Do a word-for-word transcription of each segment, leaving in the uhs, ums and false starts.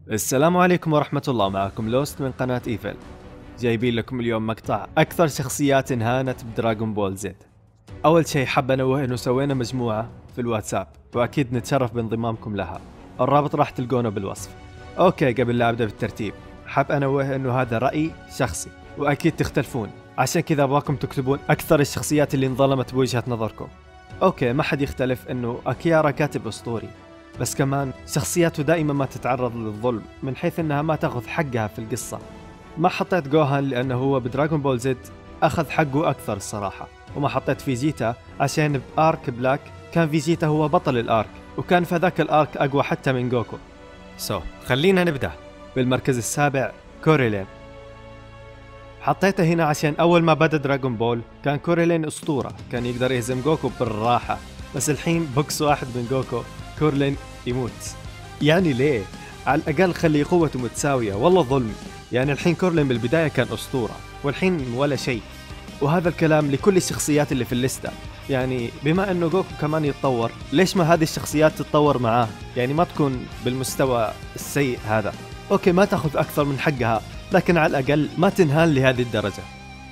السلام عليكم ورحمة الله، معكم لوست من قناة ايفل. جايبين لكم اليوم مقطع أكثر شخصيات انهانت بدراغون بول زد. أول شيء حاب أنوه إنه سوينا مجموعة في الواتساب، وأكيد نتشرف بانضمامكم لها. الرابط راح تلقونه بالوصف. أوكي، قبل لا أبدأ بالترتيب حاب أنوه إنه هذا رأي شخصي، وأكيد تختلفون، عشان كذا أبغاكم تكتبون أكثر الشخصيات اللي انظلمت بوجهة نظركم. أوكي، ما حد يختلف إنه أكيارا كاتب أسطوري، بس كمان شخصياته دائما ما تتعرض للظلم من حيث انها ما تاخذ حقها في القصة. ما حطيت جوهان لانه هو بدراغون بول زد اخذ حقه اكثر الصراحة، وما حطيت فيجيتا عشان بارك بلاك كان فيجيتا هو بطل الارك، وكان في ذاك الارك اقوى حتى من جوكو. سو so, خلينا نبدأ. بالمركز السابع كوريلين. حطيته هنا عشان اول ما بدا دراغون بول كان كوريلين اسطورة، كان يقدر يهزم جوكو بالراحة، بس الحين بوكس واحد من جوكو كورلين يموت. يعني ليه؟ على الأقل خلي قوته متساوية، والله ظلم. يعني الحين كورلين بالبداية كان أسطورة والحين ولا شيء. وهذا الكلام لكل الشخصيات اللي في الليستة. يعني بما أنه جوكو كمان يتطور، ليش ما هذه الشخصيات تتطور معاه؟ يعني ما تكون بالمستوى السيء هذا. أوكي، ما تأخذ أكثر من حقها، لكن على الأقل ما تنهان لهذه الدرجة.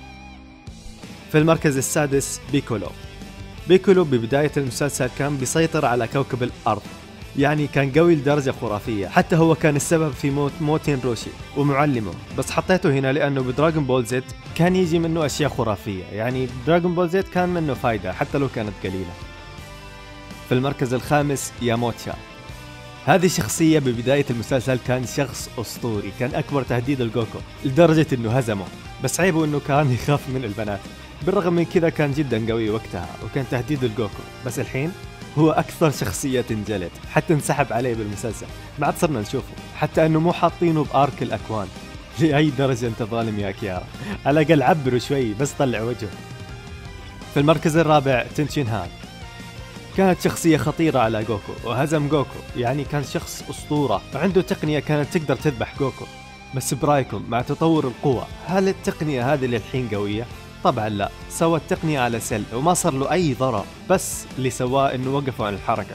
في المركز السادس بيكولو. بيكولو ببداية المسلسل كان بيسيطر على كوكب الأرض، يعني كان قوي لدرجة خرافية، حتى هو كان السبب في موت موتين روشي ومعلمه. بس حطيته هنا لأنه بدراغون بول زد كان يجي منه أشياء خرافية، يعني دراغون بول زد كان منه فايدة حتى لو كانت قليلة. في المركز الخامس ياموتشا. هذه الشخصية ببداية المسلسل كان شخص أسطوري، كان أكبر تهديد لجوكو لدرجة إنه هزمه، بس عيبه إنه كان يخاف من البنات. بالرغم من كذا كان جدا قوي وقتها وكان تهديد لجوكو، بس الحين هو أكثر شخصية انجلد، حتى انسحب عليه بالمسلسل، ما عاد صرنا نشوفه، حتى أنه مو حاطينه بآرك الأكوان. لأي درجة أنت ظالم يا كيارا؟ على الأقل عبره شوي، بس طلع وجهه. في المركز الرابع تنشين هان. كانت شخصية خطيرة على جوكو وهزم جوكو، يعني كان شخص أسطورة وعنده تقنية كانت تقدر تذبح جوكو. بس برايكم مع تطور القوة، هل التقنية هذه للحين قوية؟ طبعا لا، سوى التقنية على سل وما صار له أي ضرر، بس اللي سواه إنه وقفوا عن الحركة.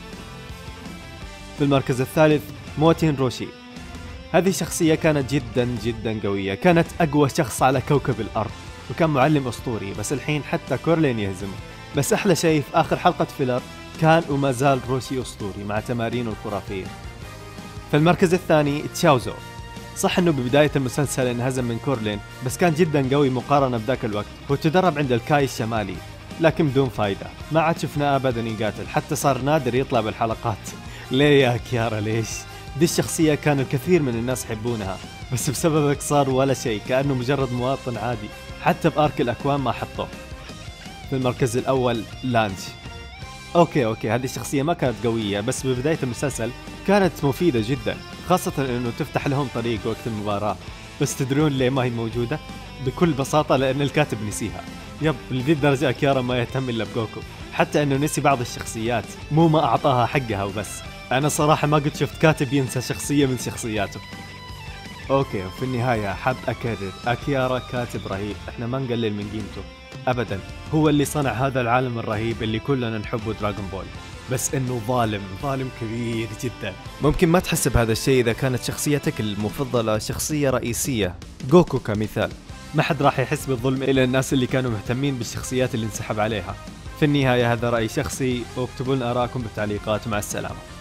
في المركز الثالث موتين روشي. هذه شخصية كانت جدا جدا قوية، كانت أقوى شخص على كوكب الأرض، وكان معلم أسطوري، بس الحين حتى كورلين يهزمه. بس أحلى شيء في آخر حلقة فيلر كان وما زال روشي أسطوري مع تمارينه الخرافية. في المركز الثاني تشاوزو. صح انه ببداية المسلسل انهزم من كورلين، بس كان جدا قوي مقارنة بذاك الوقت، هو تدرب عند الكاي الشمالي، لكن بدون فايدة، ما عاد شفناه ابدا يقاتل، حتى صار نادر يطلع بالحلقات. ليه يا كيارا ليش؟ دي الشخصية كان الكثير من الناس يحبونها، بس بسببك صار ولا شيء، كأنه مجرد مواطن عادي، حتى بآرك الأكوان ما حطوه. في المركز الأول لانش. اوكي اوكي هذه الشخصية ما كانت قوية، بس ببداية المسلسل كانت مفيدة جدا، خاصة انه تفتح لهم طريق وقت المباراة. بس تدرون ليه ما هي موجودة؟ بكل بساطة لان الكاتب نسيها. يب، لذي الدرجة كيارا ما يهتم الا بجوكو، حتى انه نسي بعض الشخصيات، مو ما اعطاها حقها وبس. انا صراحة ما قد شفت كاتب ينسى شخصية من شخصياته. اوكي، وفي النهاية حاب اكرر، اكيارا كاتب رهيب، احنا ما نقلل من قيمته ابدا، هو اللي صنع هذا العالم الرهيب اللي كلنا نحبه دراغون بول، بس انه ظالم ظالم كبير جدا. ممكن ما تحس بهذا الشيء اذا كانت شخصيتك المفضلة شخصية رئيسية، جوكو كمثال. ما حد راح يحس بالظلم الا الناس اللي كانوا مهتمين بالشخصيات اللي انسحب عليها. في النهاية هذا رأي شخصي، واكتبوا لنا آراءكم بالتعليقات. مع السلامة.